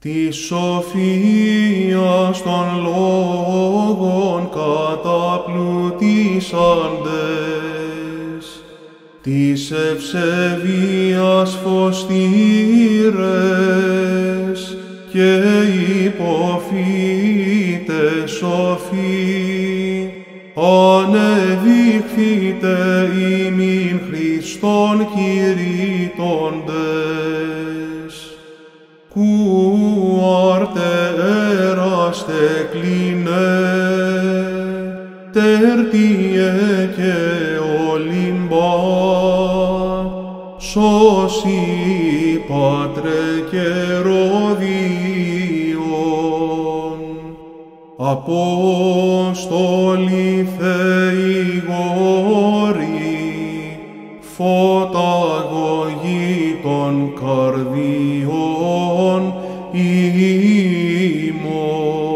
της σοφίας των λόγων καταπλουτίσαντες, της ευσεβίας φωστήρες και υποφύτες σοφοί, ανεδείχθητε ημίν Χριστόν κηρύττοντες, κου άρτε έραστε κλίνε, τερτιε και ολυμπά, σώσι Πάτρε και Ροδίον, Απόστολοι Θεοί γόροι, φωταγωγοί των καρδιών ημών.